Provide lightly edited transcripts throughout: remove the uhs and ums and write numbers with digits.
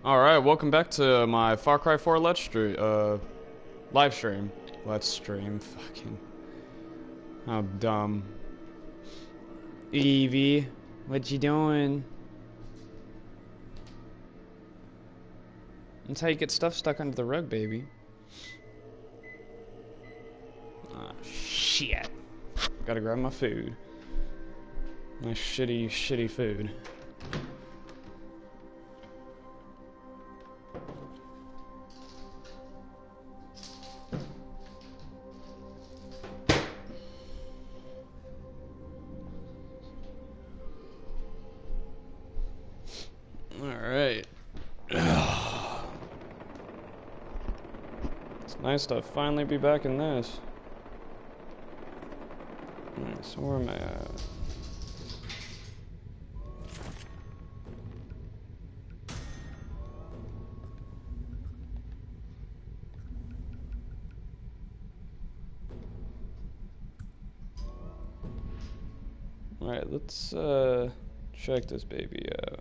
Alright, welcome back to my Far Cry 4 live stream. Let's stream. Fucking. How dumb. Evie, what you doing? That's how you get stuff stuck under the rug, baby. Ah, shit. Gotta grab my food. My shitty food. Alright. It's nice to finally be back in this. Alright, so where am I at? Alright, let's check this baby out.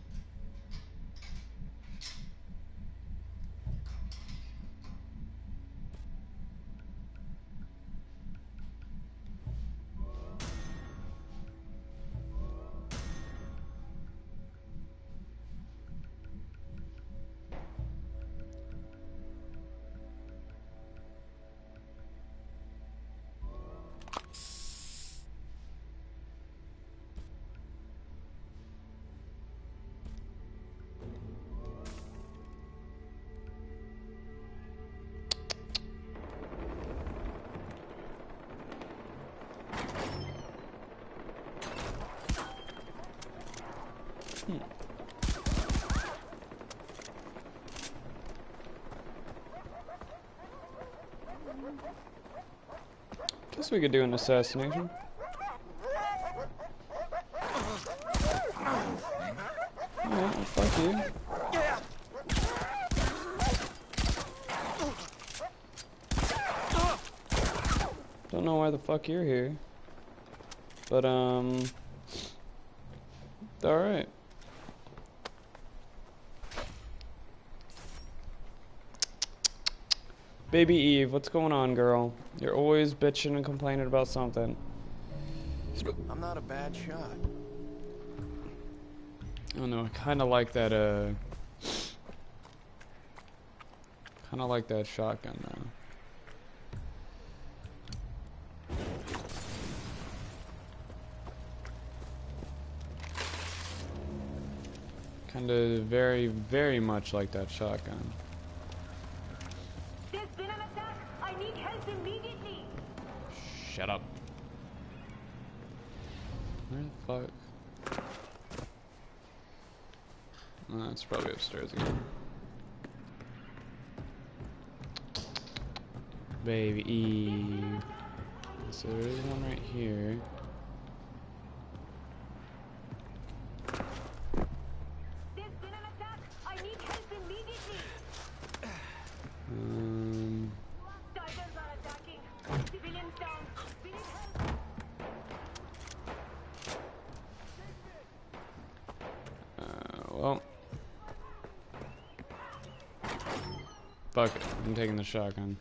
Guess we could do an assassination. Alright, well, fuck you. Don't know why the fuck you're here. But, alright. Baby Eve, what's going on, girl? You're always bitching and complaining about something. I'm not a bad shot. I don't know, I kinda like that, kinda like that shotgun, though. Kinda very much like that shotgun. There's been an attack. I need help immediately. Shut up. Where the fuck? Oh, it's probably upstairs again. Baby Eve. So there is one right here. There's been an attack. I need help immediately. Tigers are attacking. Civilians down. We need help. Well. Fuck it. I'm taking the shotgun.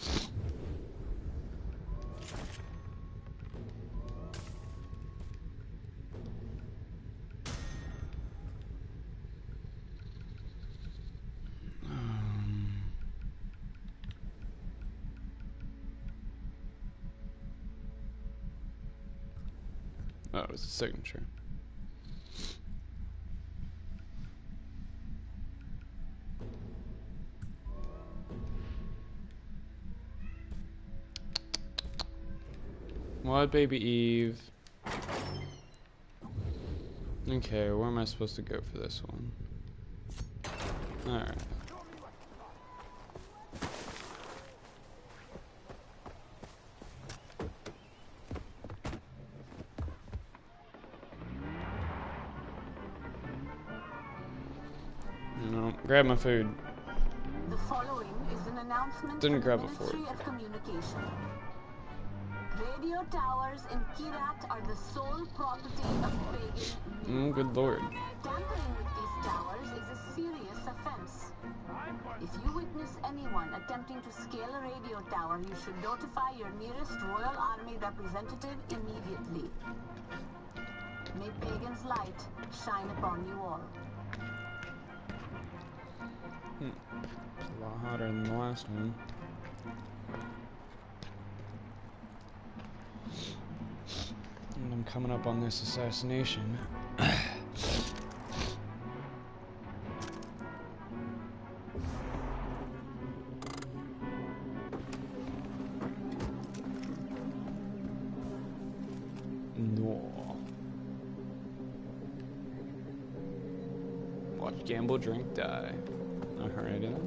Oh, it was a signature. What, Baby Eve? Okay, where am I supposed to go for this one? Alright. Grab my food. The following is an announcement Didn't from grab the it for it. Ministry of Communication. Radio towers in Kirat are the sole property of pagan. Good lord. Tampering with these towers is a serious defense. If you witness anyone attempting to scale a radio tower, you should notify your nearest Royal Army representative immediately. May Pagan's light shine upon you all. It's a lot hotter than the last one. And I'm coming up on this assassination. No. Watch, gamble, drink, die. Alright, then.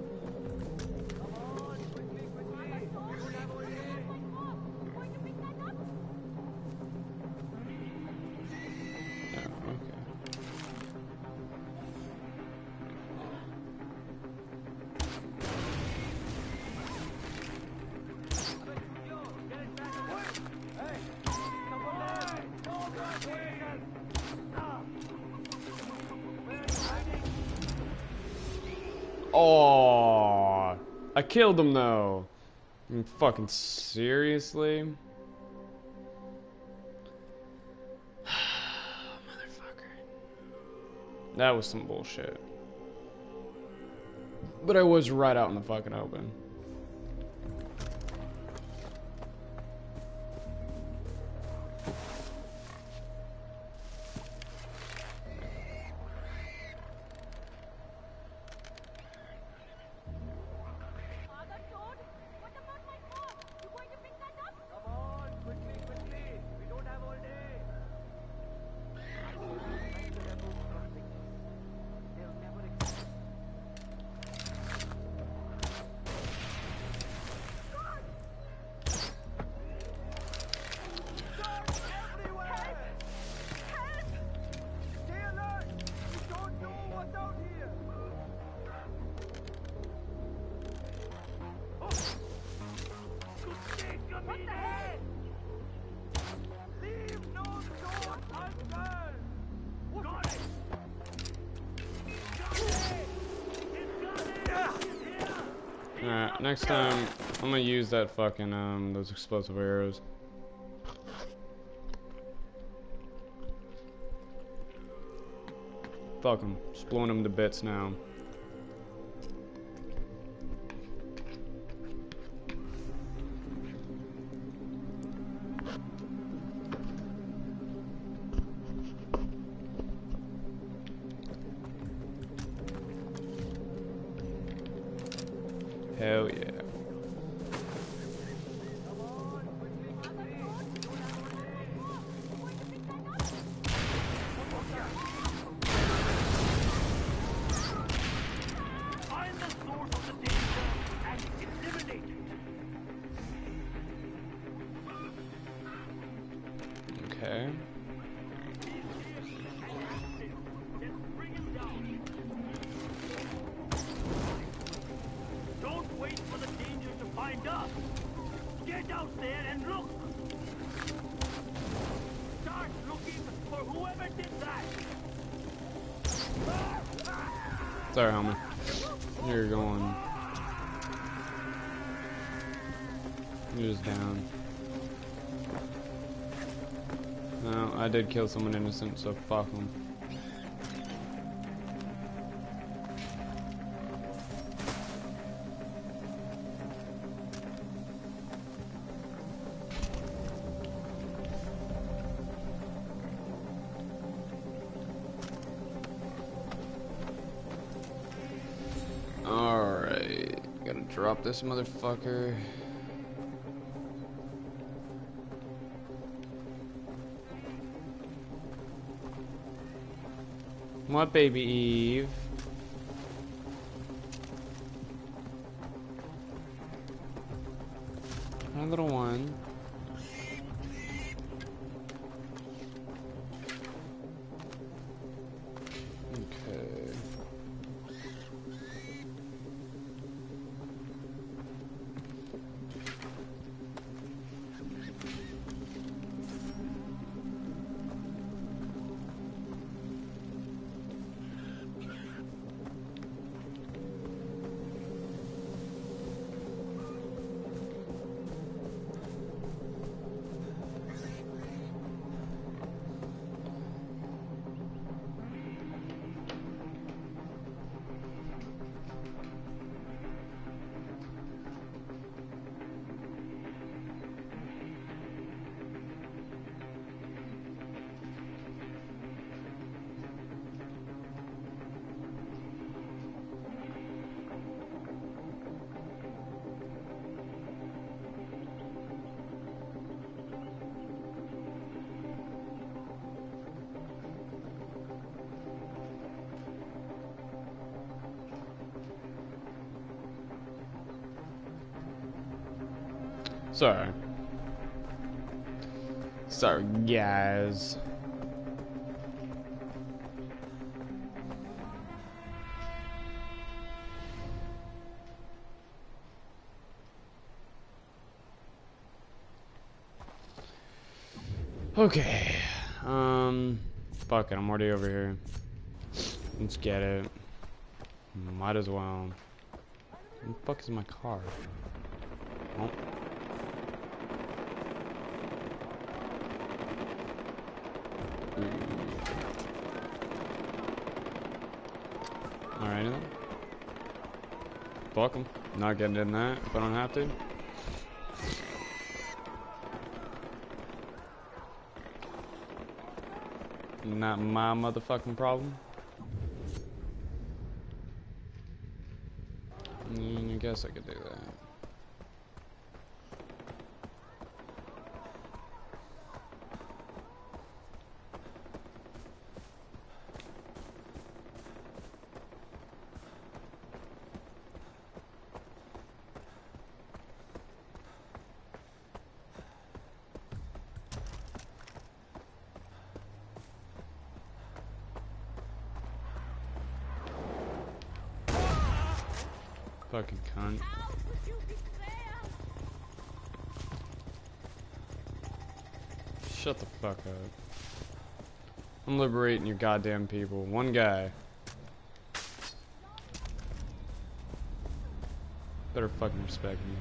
Oh, I killed him though. Fucking seriously? Motherfucker. That was some bullshit. But I was right out in the fucking open. Alright, next time I'm gonna use that fucking those explosive arrows. Fuck them, just blowing them to bits now. Hell yeah. Find the source of the danger and eliminate it. Okay. Bring him down. Don't wait for the danger to find us. Get out there and look. Start looking for whoever did that. Sorry, homie. You're going. You're just down. No, I did kill someone innocent, so fuck them. Alright, gotta drop this motherfucker. What, baby Eve? My little one. Okay. Sorry. Sorry, guys. Okay. Fuck it, I'm already over here. Let's get it. Might as well. Where the fuck is my car? Oh. Alright then. Fuck 'em. Not getting in that if I don't have to. Not my motherfucking problem. I guess I could do that. Fucking cunt. Shut the fuck up. I'm liberating your goddamn people. One guy. Better fucking respect me.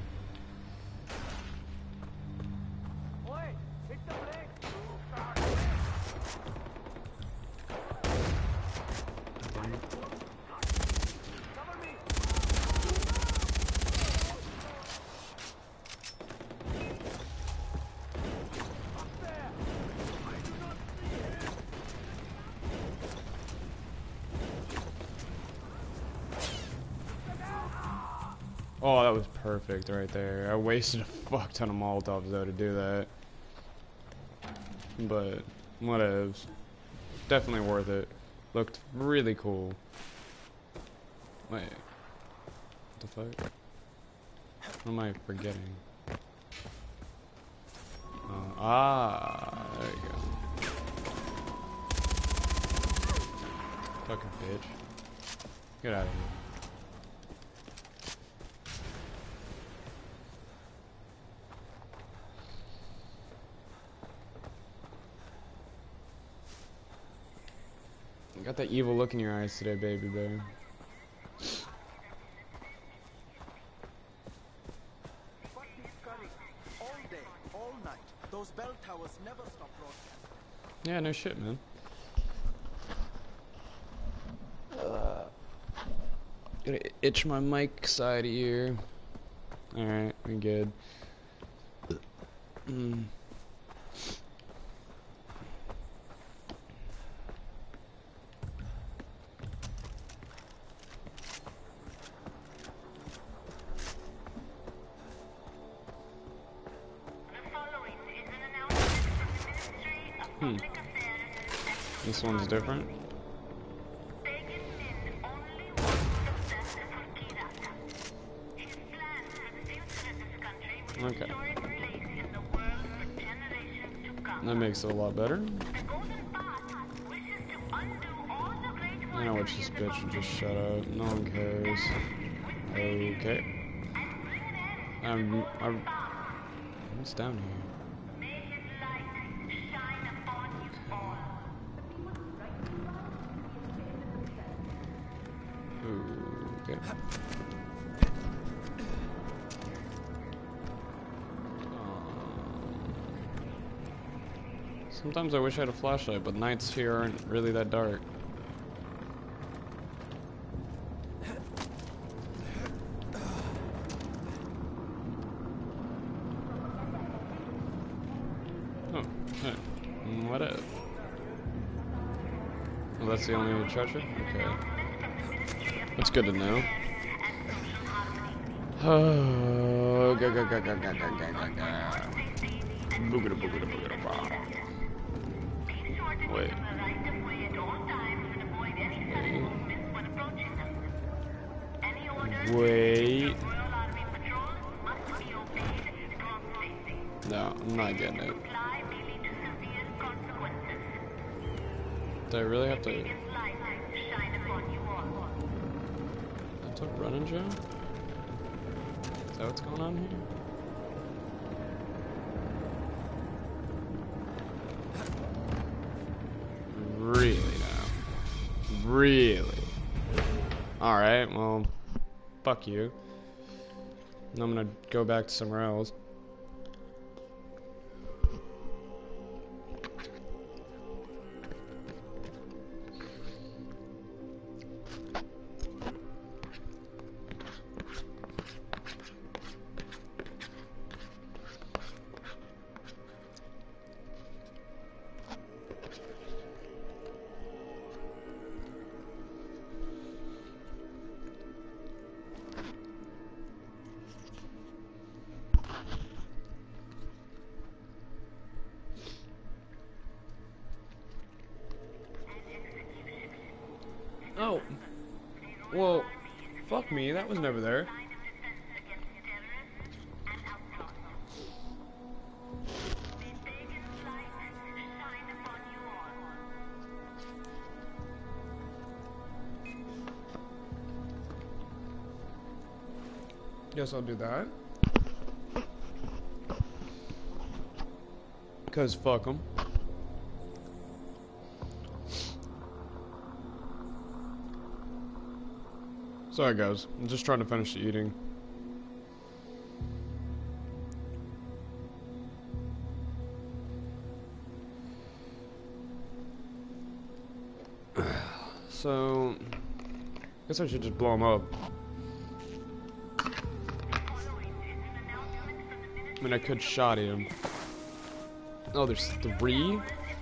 Oh, that was perfect right there. I wasted a fuck ton of Molotovs though to do that. But, whatevs. Definitely worth it. Looked really cool. Wait. What the fuck? What am I forgetting? There you go. Fucking bitch. Get out of here. You got that evil look in your eyes today, baby bear. All day, all night. Those bell towers never stop broadcasting. Yeah, no shit, man. Gonna itch my mic side ear. Alright, we good. This one's different. Okay. That makes it a lot better. I know which this bitch should just shut up. No one cares. Okay. What's down here? Okay. Sometimes I wish I had a flashlight, but nights here aren't really that dark. Oh, hey. Whatever. Well, that's the only treasure? Okay. That's good to know. Oh, go. Boogada, boogada, boogada, bah. Wait. Wait. I'm not getting it. Do I really have to... I took run and jump? Is that what's going on here? Really now? Really? Alright, well, fuck you. I'm gonna go back to somewhere else. Oh. Well, fuck me, that was never there. Guess I'll do that. Cause fuck 'em. Sorry guys, I'm just trying to finish eating. So, I guess I should just blow him up. I mean, I could shotty him. Oh, there's 3?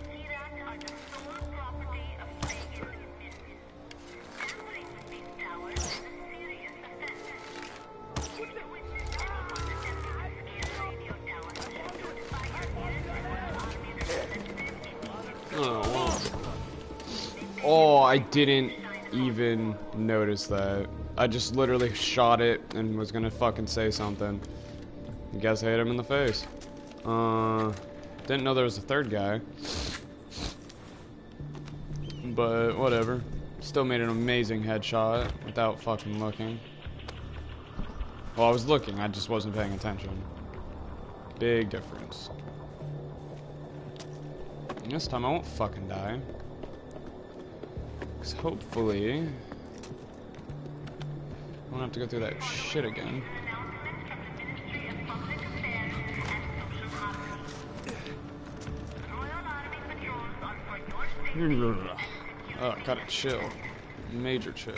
Oh, I didn't even notice that. I just literally shot it and was gonna fucking say something. I guess I hit him in the face. Didn't know there was a third guy. But whatever. Still made an amazing headshot without fucking looking. Well, I was looking, I just wasn't paying attention. Big difference. And this time I won't fucking die. Because hopefully I won't have to go through that shit again. Oh, gotta chill. Major chill.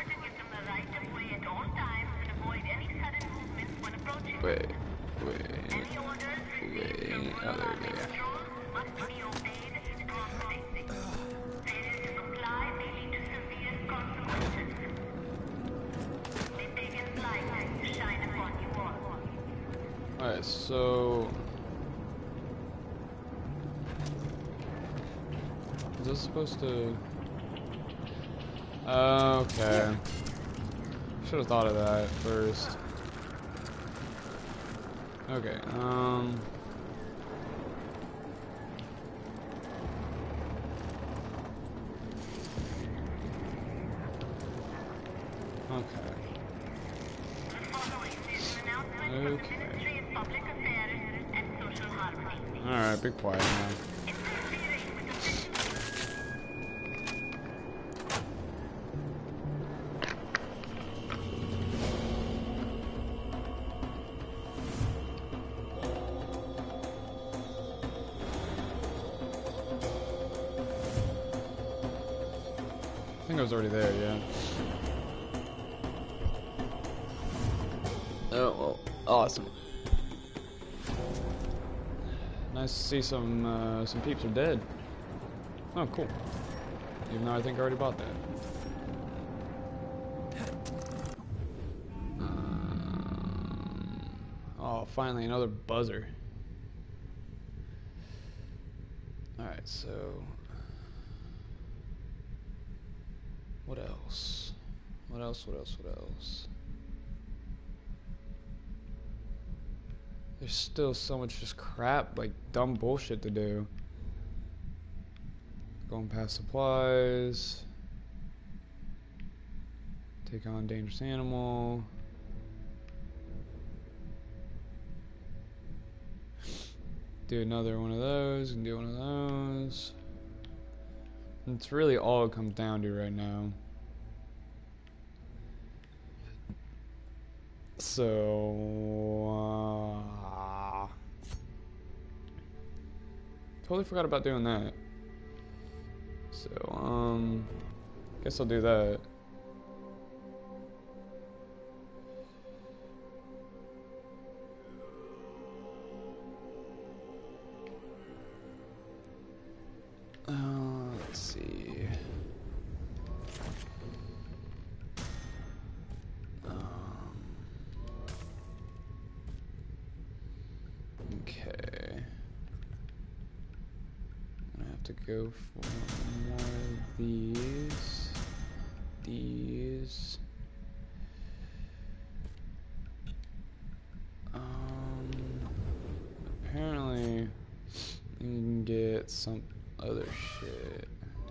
Wait. Oh, there we go. Alright, so... Is this supposed to... Okay. Should have thought of that first. Okay, Okay. Alright, be quiet now. I think I was already there, yeah. Oh, well, awesome. Nice to see some peeps are dead. Oh, cool. Even though I think I already bought that. Oh, finally another buzzer. Alright, so... What else? What else? There's still so much just crap, like dumb bullshit to do. Going past supplies. Take on dangerous animal. Do another one of those and do one of those. And it's really all it comes down to right now. So, totally forgot about doing that. So, guess I'll do that. Let's see. Okay. I have to go for more of these. These. Apparently you can get some other shit.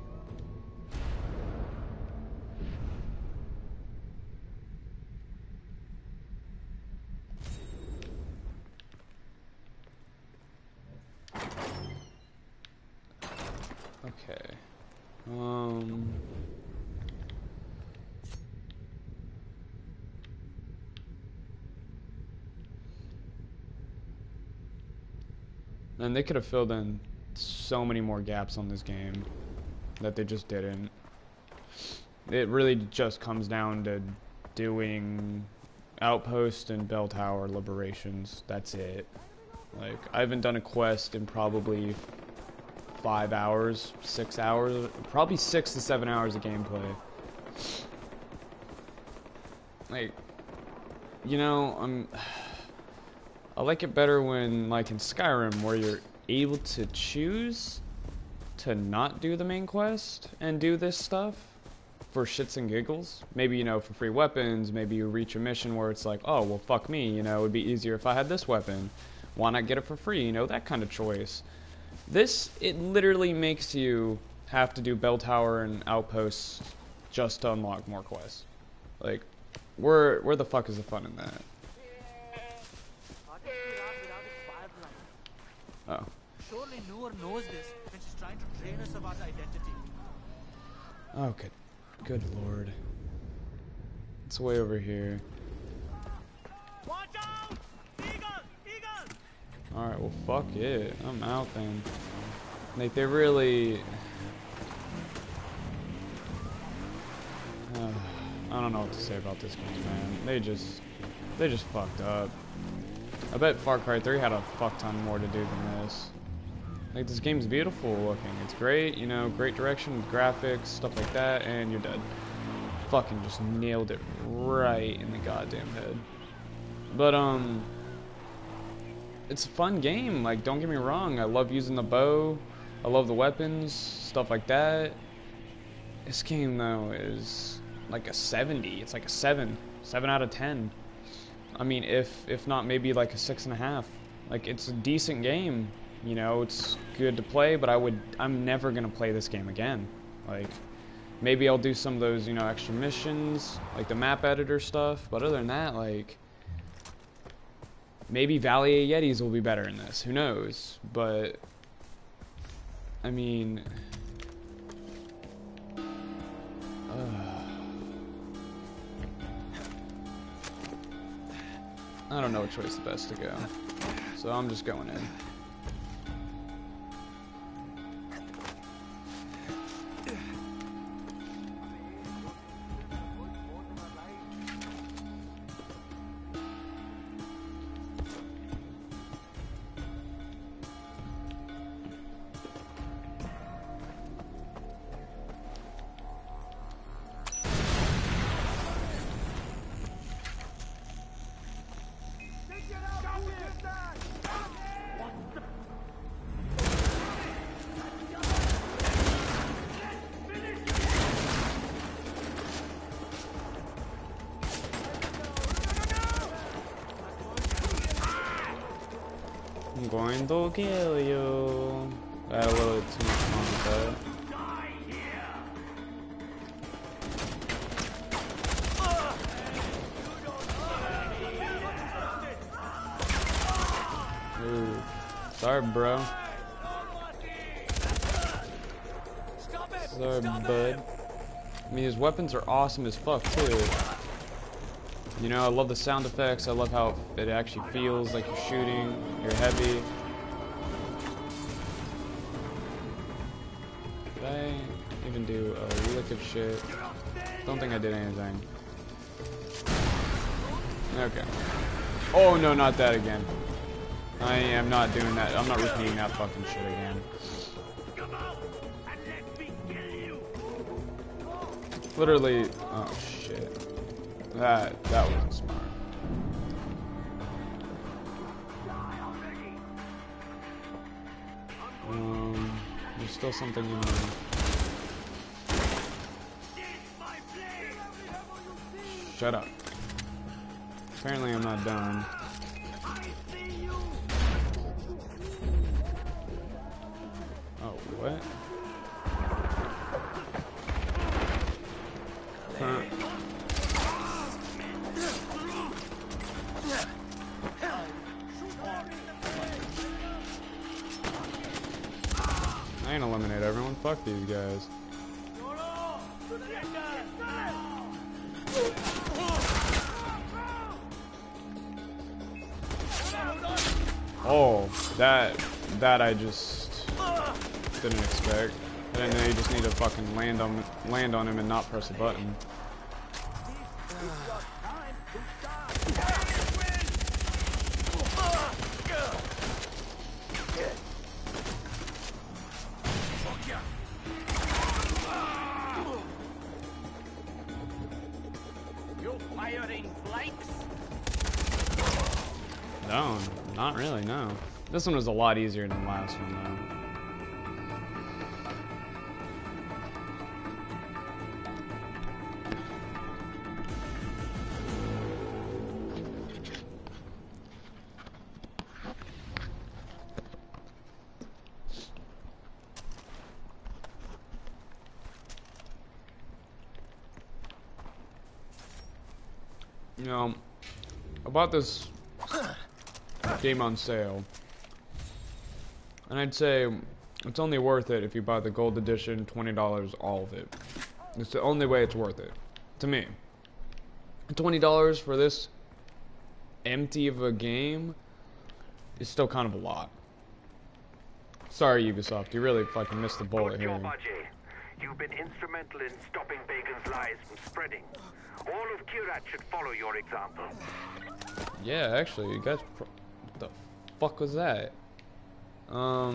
Okay. And they could have filled in so many more gaps on this game that they just didn't. It really just comes down to doing outpost and bell tower liberations. That's it. Like, I haven't done a quest in probably 5 hours, 6 hours, probably 6 to 7 hours of gameplay. Like, you know, I like it better when, like in Skyrim, where you're able to choose to not do the main quest and do this stuff for shits and giggles. Maybe, you know, for free weapons, maybe you reach a mission where it's like, oh, well, fuck me, you know, it would be easier if I had this weapon. Why not get it for free? You know, that kind of choice. This, it literally makes you have to do bell tower and outposts just to unlock more quests. Like, where the fuck is the fun in that? Oh. Surely Noor knows this when she's trying to train us about identity. Oh, good lord. It's way over here. Watch out! Eagle! Eagle! Alright, well, fuck it. I'm out then. Like, they really... I don't know what to say about this game, man. They just fucked up. I bet Far Cry 3 had a fuck ton more to do than this. Like, this game's beautiful looking. It's great, you know, great direction, graphics, stuff like that, and you're dead. Fucking just nailed it right in the goddamn head. But, it's a fun game. Like, don't get me wrong. I love using the bow. I love the weapons, stuff like that. This game, though, is like a 70. It's like a 7 out of 10. I mean, if not, maybe like a 6.5. Like, it's a decent game. You know, it's good to play, but I'm never gonna play this game again. Like, maybe I'll do some of those, you know, extra missions, like the map editor stuff. But other than that, like, maybe Valley of Yetis will be better in this. Who knows? But I mean, I don't know which way's the best to go, so I'm just going in. going to kill you. I had a little bit too much fun with that. Ooh. Sorry, bro. Sorry, bud. I mean, his weapons are awesome as fuck, too. You know, I love the sound effects. I love how it actually feels like you're shooting. You're heavy. Did I even do a lick of shit? Don't think I did anything. Okay. Oh, no, not that again. I am not doing that. I'm not repeating that fucking shit again. Literally, oh shit. That wasn't smart. There's still something in there. Shut up. Apparently I'm not done. Oh, what? Huh. I ain't eliminate everyone. Fuck these guys. Oh, that I just didn't expect. I didn't know you just need to fucking land on him and not press a button. No, not really, no. This one was a lot easier than the last one, though. You know, I bought this game on sale, and I'd say it's only worth it if you buy the gold edition, $20, all of it. It's the only way it's worth it, to me. $20 for this empty of a game is still kind of a lot. Sorry, Ubisoft, you really fucking missed the bullet here. You've been instrumental in stopping Bacon's lies from spreading. All of Kirat should follow your example. Yeah, actually, you guys... What the fuck was that? I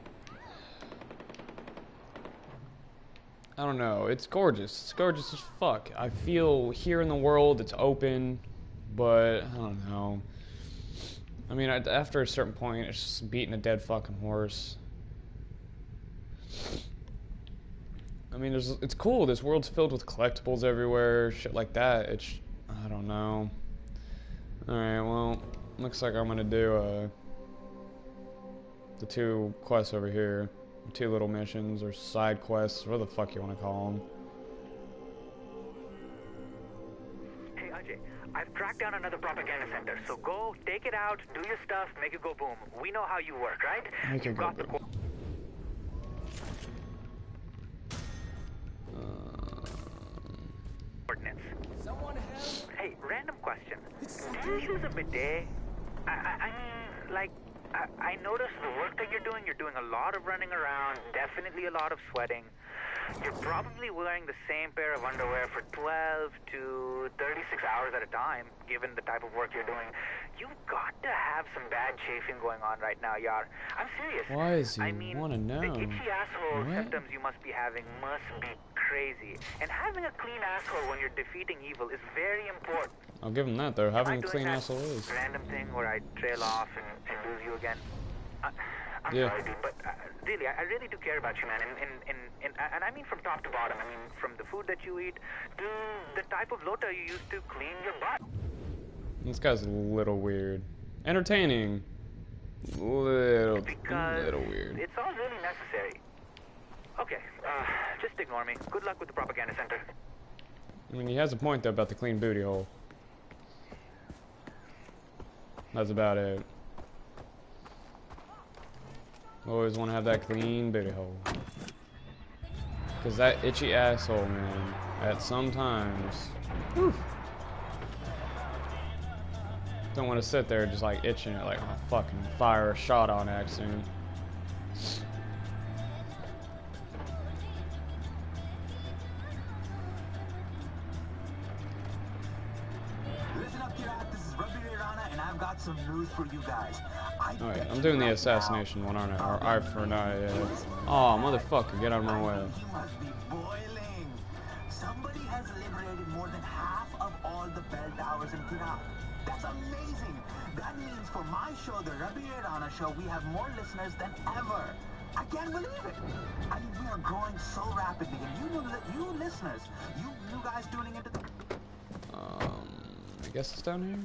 don't know. It's gorgeous. It's gorgeous as fuck. I feel here in the world, it's open, but I don't know. I mean, after a certain point, it's just beating a dead fucking horse. I mean, it's cool. This world's filled with collectibles everywhere, shit like that. I don't know. Alright, well, looks like I'm gonna do the 2 quests over here. 2 little missions, or side quests, whatever the fuck you want to call them. Hey, Ajay, I've tracked down another propaganda center, so go, take it out, do your stuff, make it go boom. We know how you work, right? Make it go boom. Coordinates. Hey, random question. Do you use a bidet? I mean, like, I noticed the work that you're doing a lot of running around, definitely a lot of sweating. You're probably wearing the same pair of underwear for 12 to 36 hours at a time, given the type of work you're doing. You've got to have some bad chafing going on right now, Yar. I'm serious. Why does he want to know? The itchy asshole symptoms you must be having must be crazy. And having a clean asshole when you're defeating evil is very important. I'll give him that, though. Having a clean asshole is. Random thing where I trail off and lose you again. I'm sorry, dude, but really, I really do care about you, man. And I mean from top to bottom. I mean, from the food that you eat to the type of lota you use to clean your butt. This guy's a little weird. Entertaining. Because weird. it's all really necessary. Okay, just ignore me. Good luck with the propaganda center. I mean, he has a point though about the clean booty hole. That's about it. Always want to have that clean booty hole. Cause that itchy asshole, man, at some times, whew, don't want to sit there just like itching it, like, oh, fucking fire a shot on accident. Listen up, Kirat. This is Rabi Rana, and I've got some news for you guys. Alright, I'm doing the assassination one, aren't I? Or eye for an eye, yeah. Oh, motherfucker, get out of my way. You must be boiling. Somebody has liberated more than half of all the bell towers in Kirat. That's amazing. That means for my show, the Rabi Rana show, we have more listeners than ever. I can't believe it. I mean, we are growing so rapidly, and you listeners, you guys tuning into the... I guess it's down here?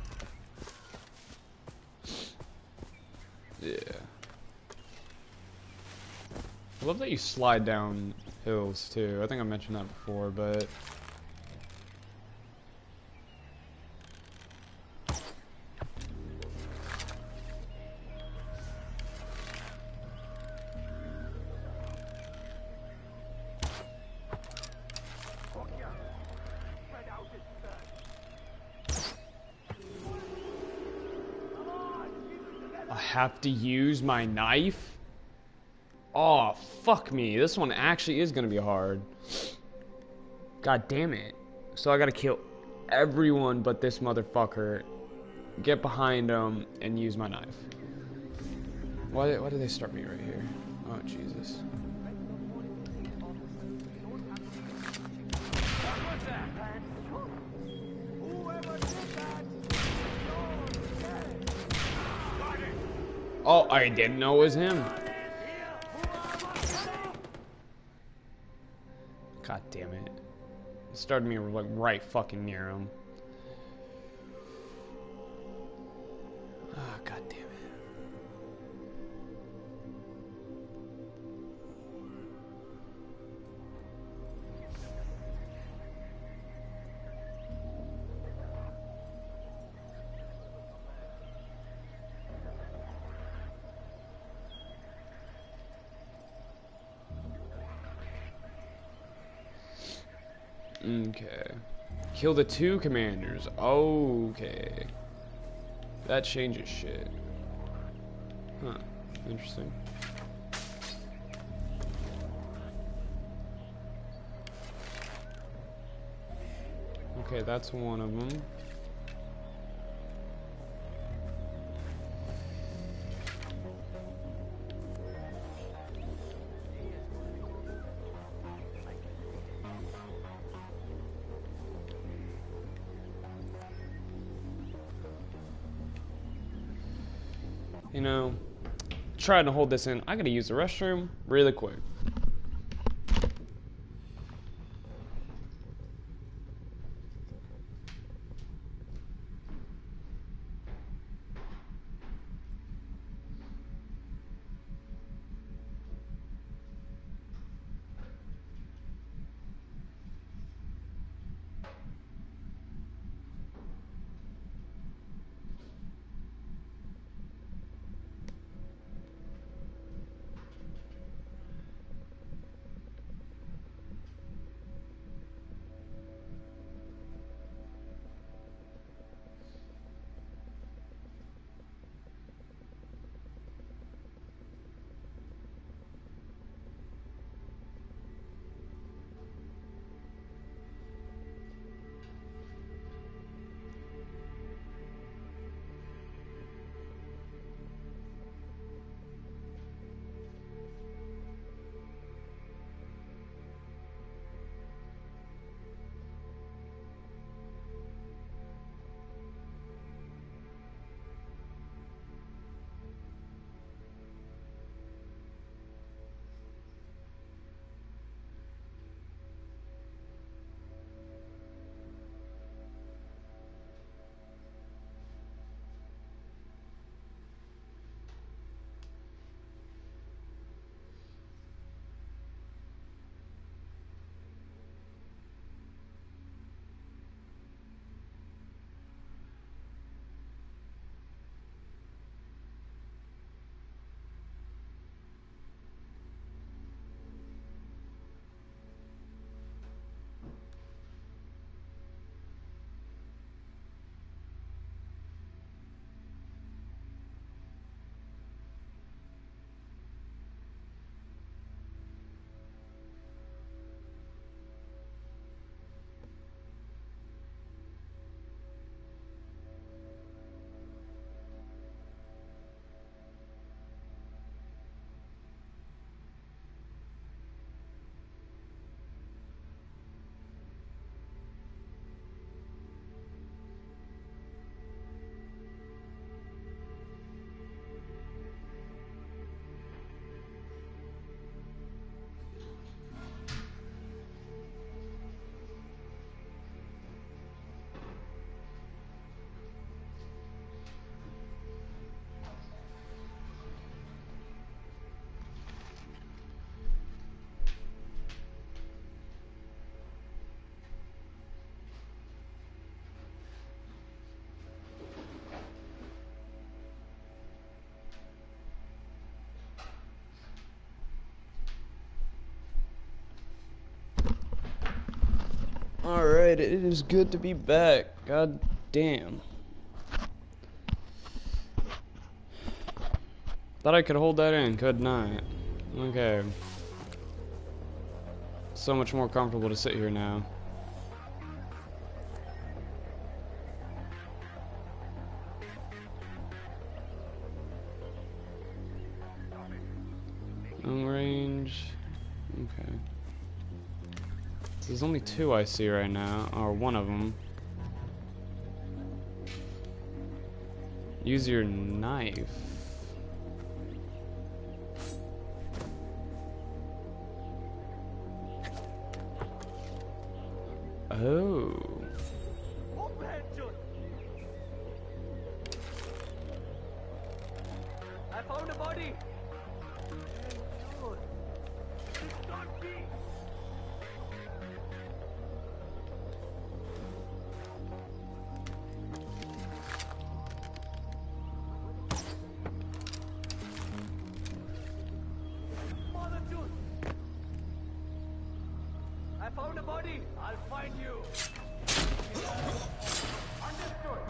Yeah. I love that you slide down hills too. I think I mentioned that before, but I have to use my knife? Oh, fuck me. This one actually is gonna be hard. God damn it. So I gotta kill everyone but this motherfucker, get behind him, and use my knife. Why did they start me right here? Oh, Jesus. Oh, I didn't know it was him. God damn it. It started me like right fucking near him. Ah, god damn it. Okay. Kill the two commanders. Okay. That changes shit. Huh. Interesting. Okay, that's one of them. You know, trying to hold this in. I gotta use the restroom really quick. Alright, it is good to be back. God damn. Thought I could hold that in, couldn't I? Okay. So much more comfortable to sit here now. Long range. Okay. So there's only two I see right now, or one of them. Use your knife. Oh. I found a body. It's not me. Mother June. I found a body. I'll find you. Understood.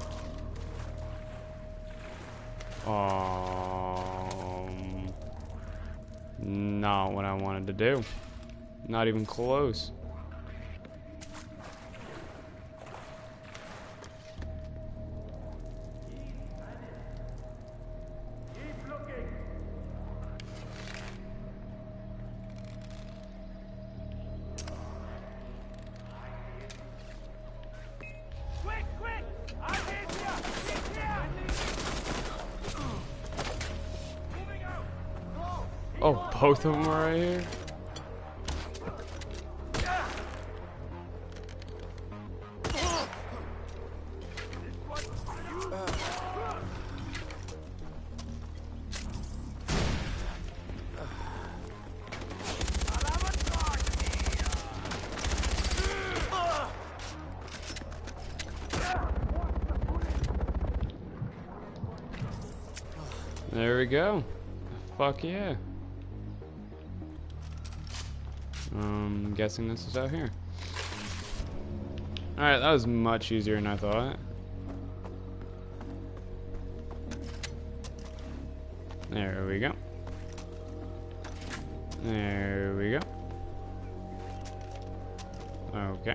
Not what I wanted to do. Not even close. Keep looking. Quick, quick! I'm in here! He's here! Moving out! Go! Oh, both of them are right here? There we go. Fuck yeah. I'm guessing this is out here. Alright, that was much easier than I thought. There we go. There we go. Okay.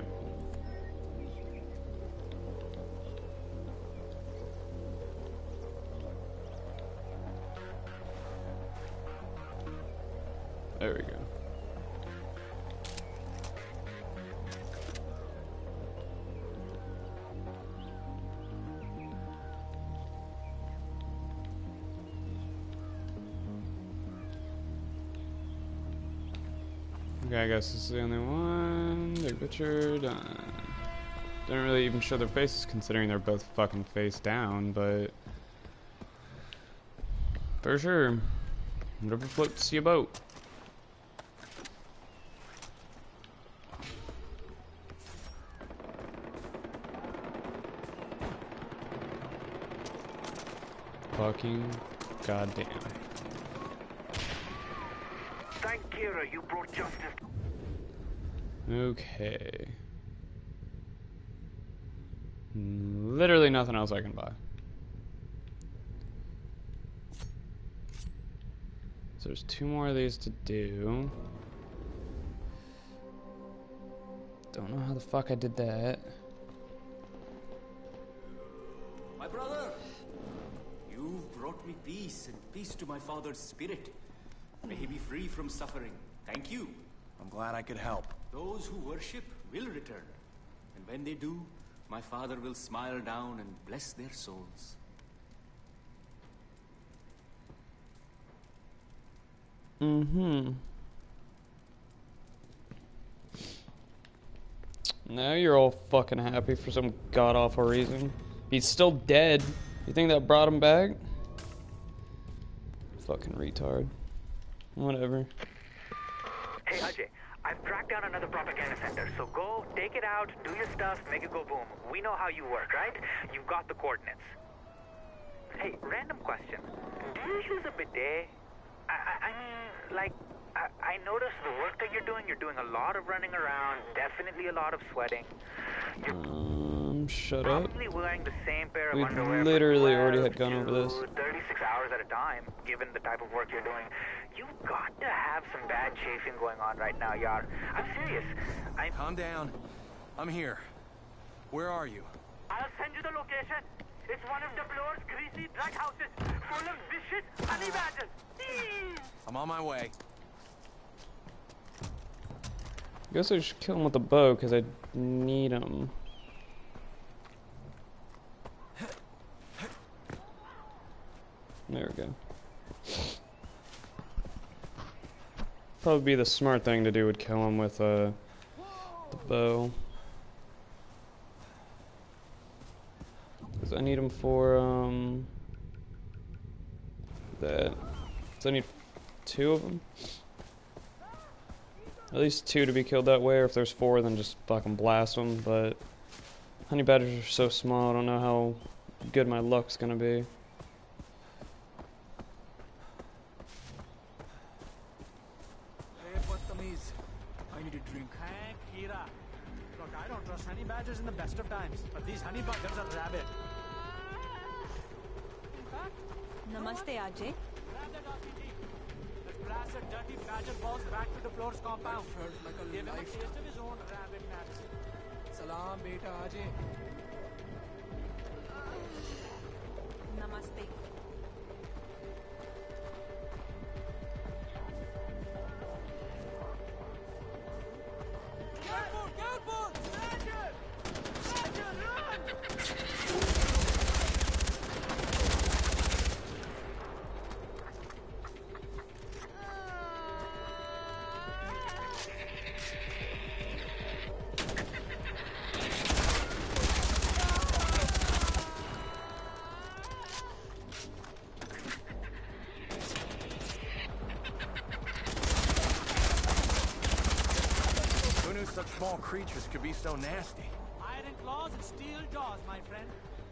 There we go. Okay, I guess this is the only one. They're butchered. Didn't really even show their faces considering they're both fucking face down, but for sure. Whatever floats your boat. Fucking goddamn. Thank Kira, you brought justice. Okay. Literally nothing else I can buy. So there's two more of these to do. Don't know how the fuck I did that. My brother, you've brought me peace and peace to my father's spirit. May he be free from suffering. Thank you. I'm glad I could help. Those who worship will return. And when they do, my father will smile down and bless their souls. Now you're all fucking happy for some god-awful reason. He's still dead. You think that brought him back? Fucking retard. Whatever. Hey Ajay, I've tracked down another propaganda center, so go, take it out, do your stuff, make it go boom. We know how you work, right? You've got the coordinates. Hey, random question. Do you use a bidet? I mean, like, I noticed the work that you're doing a lot of running around, definitely a lot of sweating. You're Shut up. probably wearing the same pair of We underwear literally for already 12 had gone over this. to 36 hours at a time, given the type of work you're doing. You've got to have some bad chafing going on right now, Yar. I'm serious. Calm down. I'm here. Where are you? I'll send you the location. It's one of the floor's greasy drug houses, full of vicious honey badgers. I'm on my way. I guess I should kill him with a bow because I need him. There we go. Probably be the smart thing to do would kill him with the bow. Because I need him for that. So I need 2 of them. At least 2 to be killed that way, or if there's 4 then just fucking blast them, but honey badgers are so small, I don't know how good my luck's gonna be. Hey, Bhattamiz. I need a drink. Hank, Hira. Look, I don't trust honey badgers in the best of times, but these honey buggers are rabid. In fact, Namaste, Ajay. grab that RPG. Let's blast that dirty badger balls back to the floor's compound. Felt like a Give him a taste lifetime. of his own rabid medicine. Salam, beta Ajay. Namaste. Careful! Careful! Badger! Badger, run! Who knew such small creatures could be so nasty? Iron claws and steel jaws, my friend.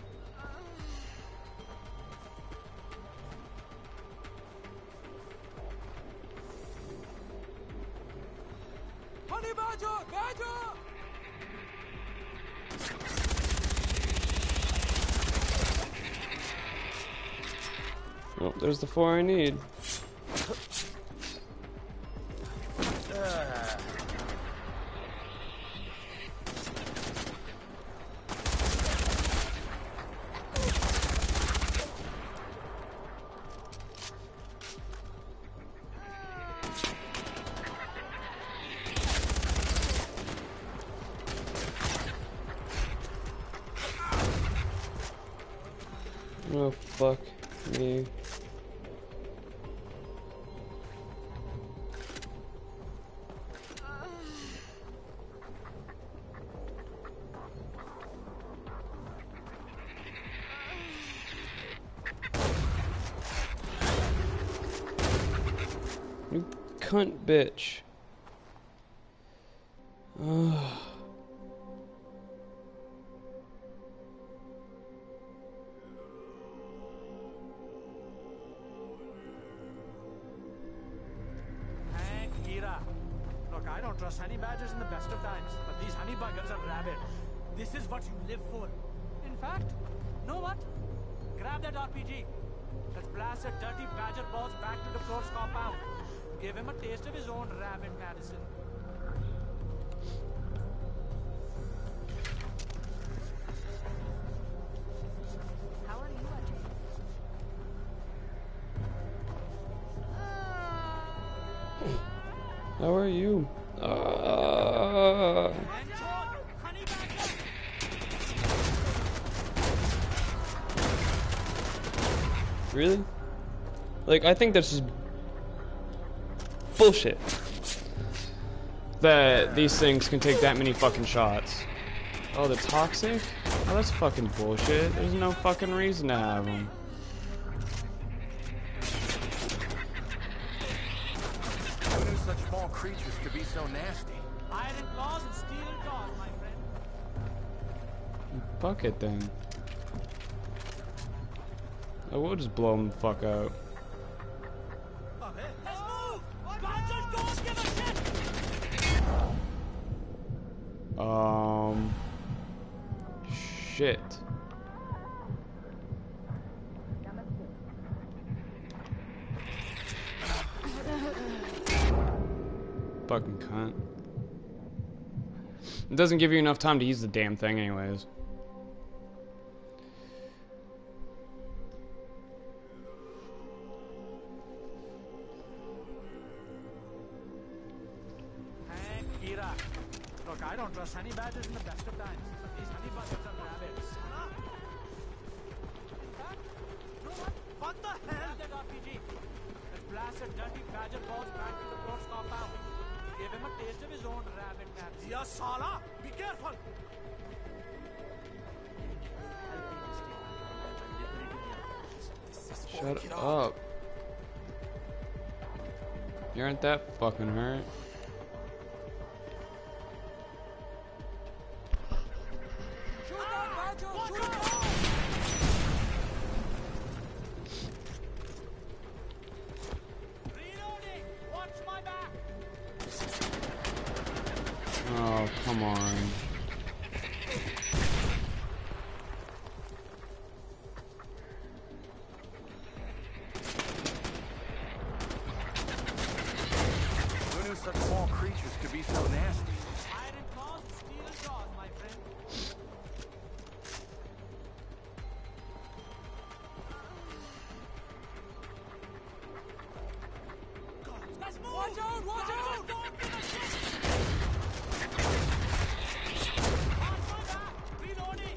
Honey badger! Badger! Oh, there's the 4 I need. Oh, fuck me. You cunt bitch. Ugh. Hank, Hira. Look, I don't trust honey badgers in the best of times, but these honey buggers are rabid. This is what you live for. In fact, know what? Grab that RPG. Let's blast that dirty badger balls back to the floor's compound. Give him a taste of his own rabid medicine. How are you, Ajay? How are you? And John, honey badger! Really? Like, I think that's just bullshit. That these things can take that many fucking shots. Oh, the toxic? Oh, that's fucking bullshit. There's no fucking reason to have them. Who knew such small creatures could be so nasty? Iron claws and steel jaws, my friend. Fuck it then. I will just blow them the fuck out. Let's move! Badgers, go Shit. Fucking cunt. It doesn't give you enough time to use the damn thing anyways. And Kira. Look, I don't trust honey badgers in the best of times, but these honey buzzards are rabbits. In fact, you know what the hell? That RPG. That blasted dirty badger balls back in the court's compound. Gave him a taste of his own rabbit naps. Ya Sala! Be careful! Shut up. You aren't that fucking hurt. Shoot out, Badger! Shoot out! Reloading! Watch my back! Oh, come on. Who knew such small creatures could be so nasty? Iron claws, steel jaws, my friend. Let's move! Watch out! Watch out! Don't be a shit! On my back! Reloading!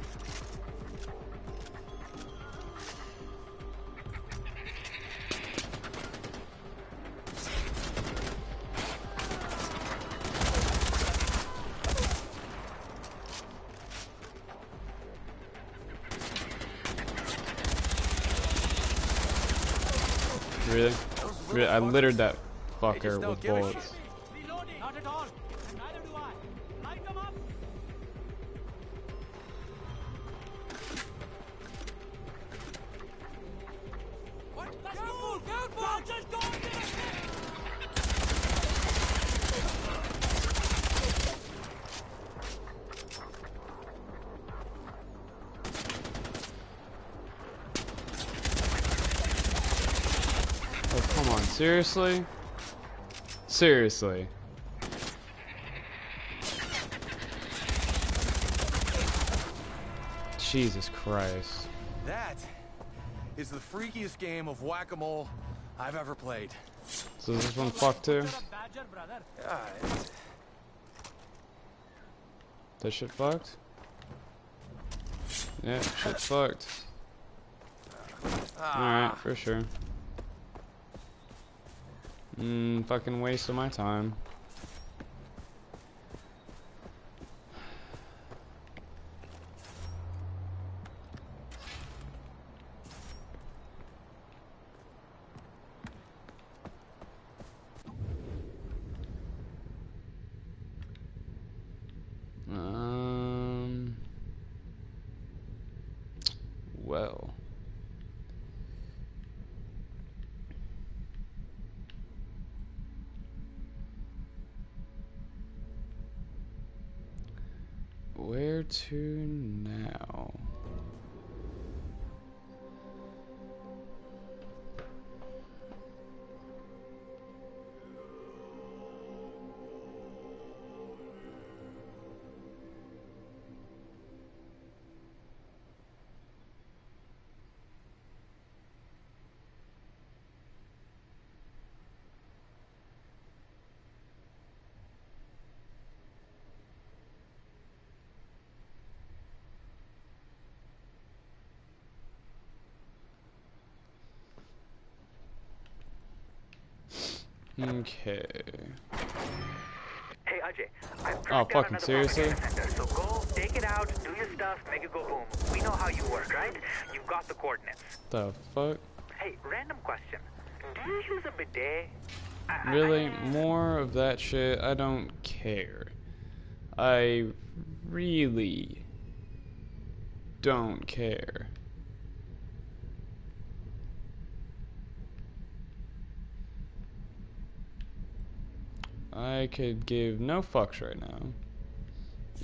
Really? Really? I littered that They fucker just don't with give a bullets. shit. Reloading! Not at all. And neither do I. Light them up! What? Let's move! Careful! Just don't be a shit! Oh, come on. Seriously? Seriously. Jesus Christ. That is the freakiest game of whack-a-mole I've ever played. So is this one fucked too? You're a badger, brother. Yeah, That shit fucked? Yeah, shit's fucked. Alright, for sure. Fucking waste of my time. Well. Where to now? Okay. Hey, Ajay, I've Oh, tracked down fucking another seriously? propaganda center, so go, take it out, do your stuff, make it go boom. We know how you work, right? You've got the coordinates. The fuck? Hey, random question. Do you use a bidet? Really? More of that shit? I don't care. I really don't care. I could give no fucks right now.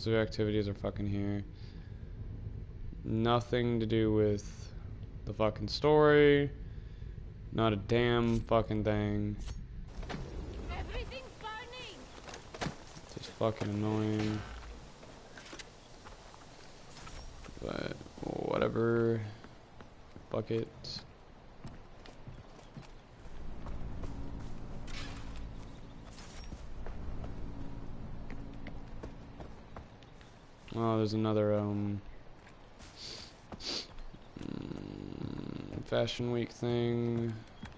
Most of the activities are fucking here. Nothing to do with the fucking story. Not a damn fucking thing. Everything's burning. Just fucking annoying. But whatever. Bucket. Oh, there's another Fashion Week thing.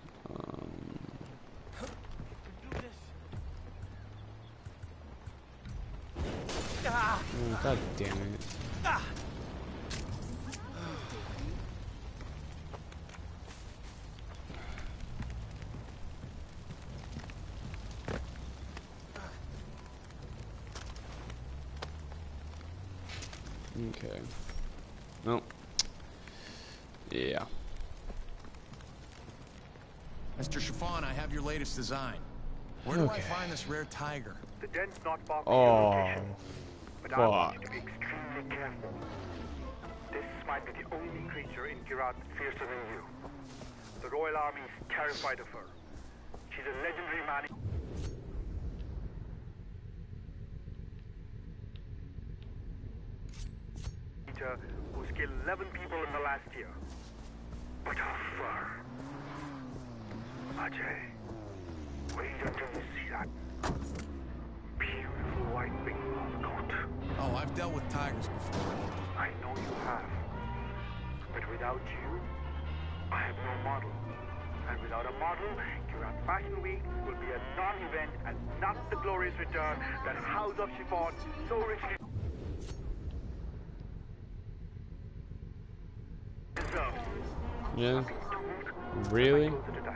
Oh, God damn it. Okay. Nope. Yeah. Mr. Chiffon, I have your latest design. Where do I find this rare tiger? The den's not far from your location, but I want you fuck. to be extremely careful. This might be the only creature in Kirat fiercer than you. The Royal Army is terrified of her. She's a legendary man. Who's killed 11 people in the last year. But her fur. Ajay, wait until you see that beautiful white wing coat. Oh, I've dealt with tigers before. I know you have. But without you, I have no model. And without a model, Kirat Fashion Week will be a non-event and not the glorious return that House of Chiffon so richly deserves. Yeah. Really?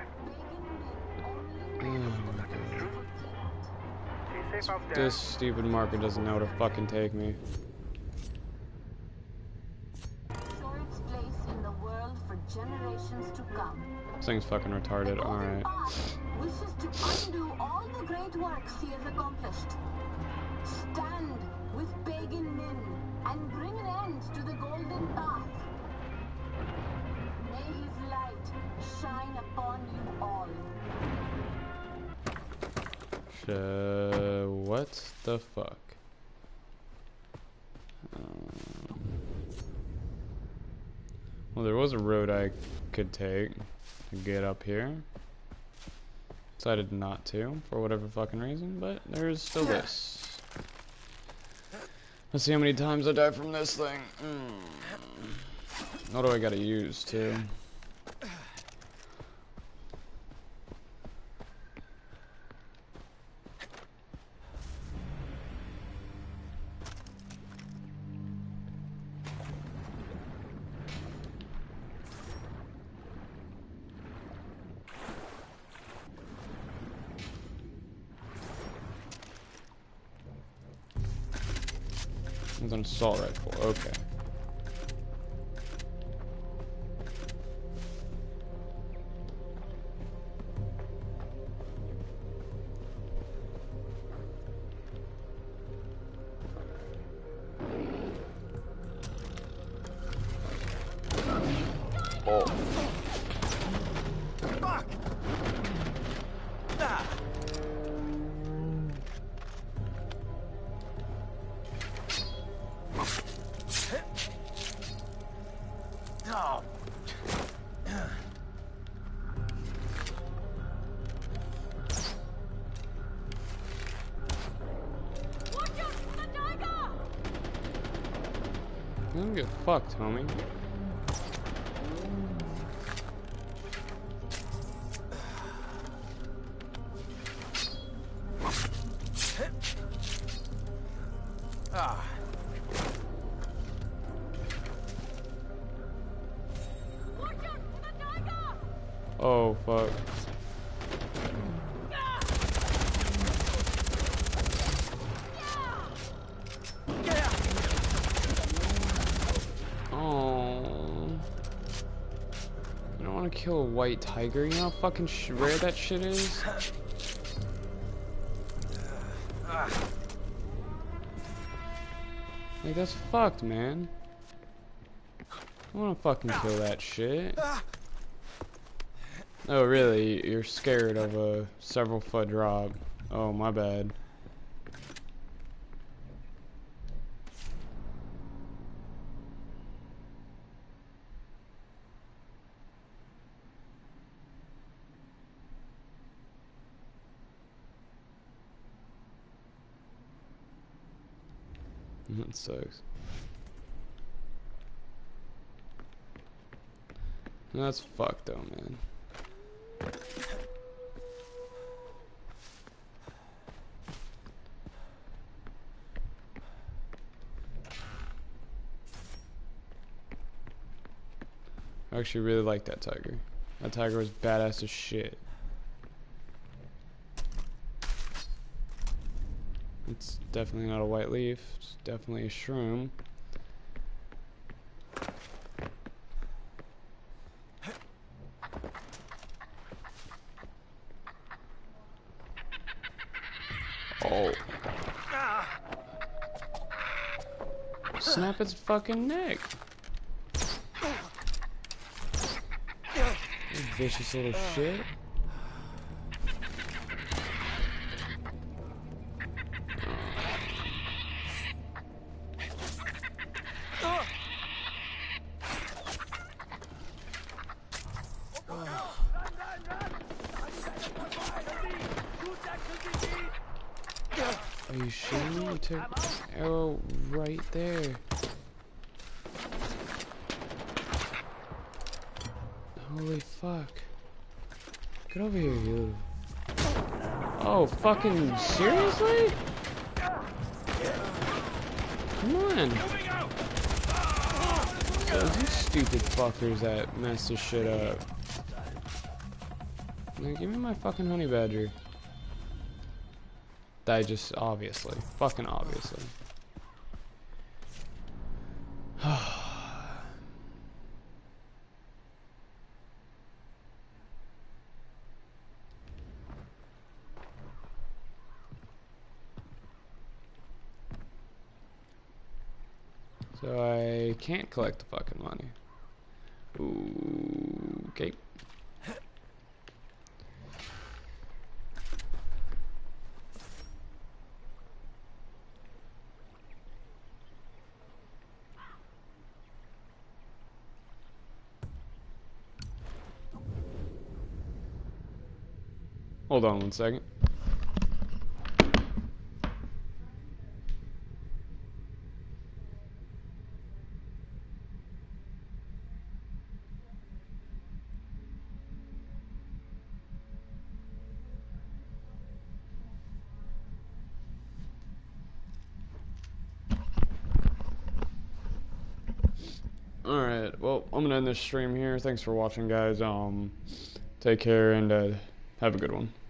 This stupid marker doesn't know where to fucking take me. Ensure its place in the world for generations to come. This thing's fucking retarded. Alright. Wishes to undo all the great works he has accomplished. Stand with pagan men and bring an end to the golden path. May his light shine upon you all. What the fuck? Well, there was a road I could take to get up here. Decided not to, for whatever fucking reason, but there's still this. Let's see how many times I die from this thing. What do I gotta use, too? It's an assault rifle, okay. Oh. Fuck! Ah. Oh. Watch out for the tiger! You don't get fucked, homie. Ah. Watch out for the tiger! Oh, fuck. Oh. I don't want to kill a white tiger. You know how fucking rare that shit is? Like, that's fucked, man. I wanna fucking kill that shit. Oh, really? You're scared of a several foot drop. Oh, my bad. That sucks. That's fucked though, man. I actually really like that tiger. That tiger was badass as shit. It's definitely not a white leaf. It's definitely a shroom. Oh. Snap its fucking neck. You vicious little shit. Are you shitting me? You took the arrow right there. Holy fuck. Get over here, you. Oh, fucking seriously? Come on. Those you stupid fuckers that messed this shit up. Now give me my fucking honey badger. Die just obviously. Fucking obviously. So I can't collect the fucking money. Ooh, okay. Hold on 1 second. Alright, well, I'm gonna end this stream here. Thanks for watching, guys. Take care and have a good one.